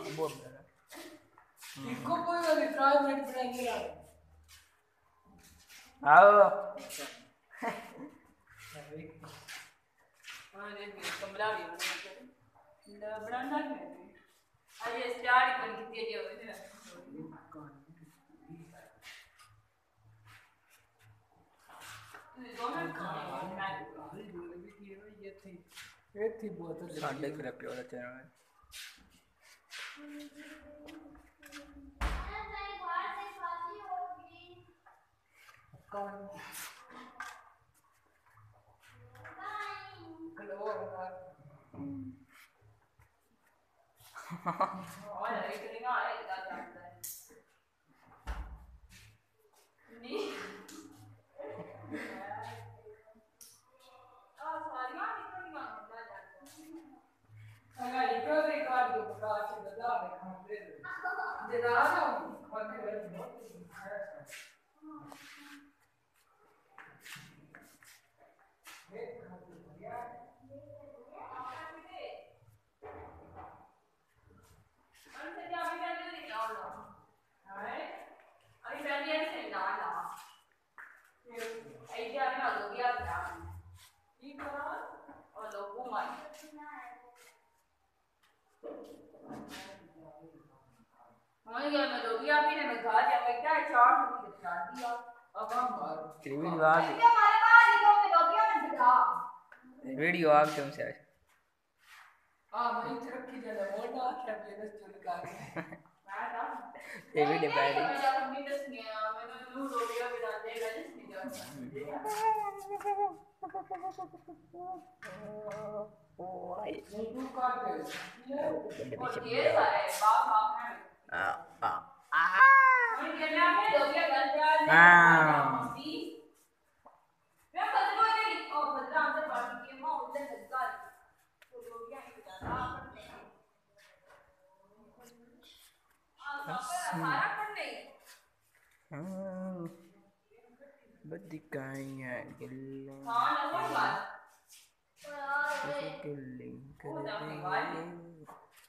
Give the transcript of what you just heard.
बोल रहा इसको कोई वाली फ्राई मिनट बनाएंगे यार आओ हां ये कमरा भी बनाना है आज स्टार्ट कर दी है ये थी बोतल साढ़े के रुपये वाला चैनल है वीडियो आ क्यों से आज मैं रखी जाना मोटा क्या बिजनेस चल का ये वीडियो बैठ बदिकाया गिल्लिंग कर दे